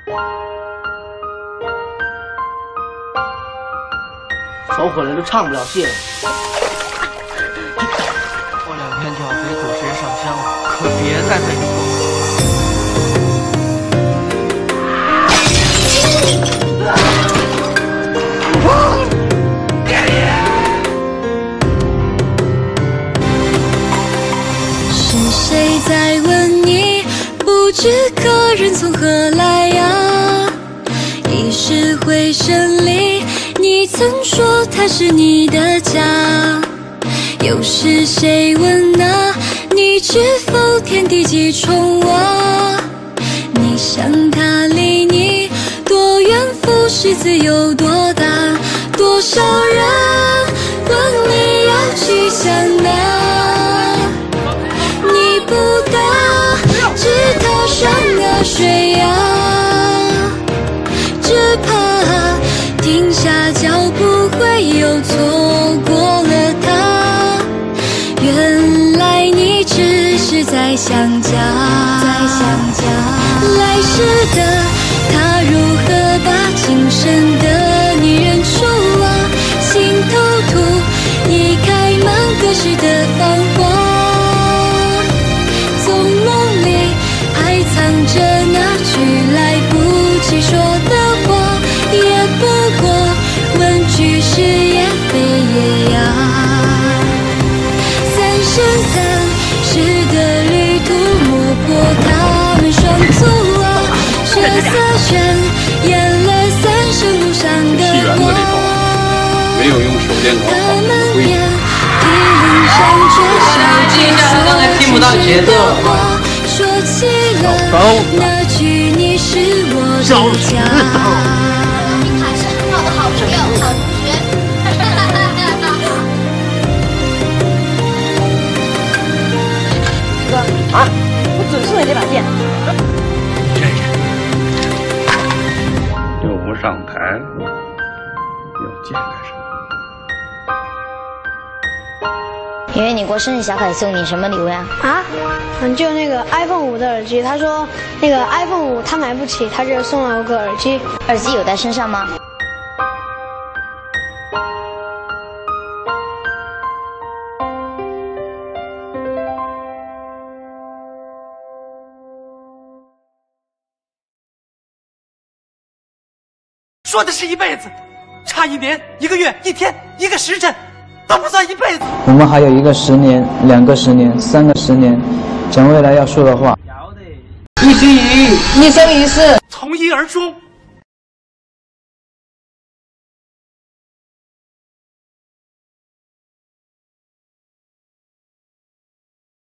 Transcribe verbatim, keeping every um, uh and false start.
走火了都唱不了戏了。 过两天就要给祖师爷上香了，可别再背错了。 是谁在问你？不知客人从何来呀？一时回声里，你曾说它是你的家。又是谁问那？你知否天地几重啊？你想他离你多远？负世子有多大？多少人问你要去向哪？ 你不答，只踏上那水呀，只怕停下脚步会又错过了他。原来你只是在想家，在想家。来时的他如何把今生的你认出啊？心头土移开满隔世的繁华。 藏着那句来不及说的话，也不过问句是也非也呀。三生三世的旅途磨破他们双足啊，血色圈淹了三生路上的花。 没有用手电筒他们也一路上却少记说真的话。 说起了那句你是我的家， 你还是很好的好朋友、好同学。 哥啊，我准送你这把剑。 真是，又不上台，要剑干什么？ 圆圆，你过生日，小凯送你什么礼物呀？ 啊，嗯，就那个 iPhone 五的耳机，他说那个 iPhone 五他买不起，他就送了我个耳机。 耳机有带身上吗？ 说的是一辈子，差一年、一个月、一天、一个时辰。 都不算一辈子。 我们还有一个十年、两个十年、三个十年，讲未来要说的话。 一须臾，一生一世， 从一而终。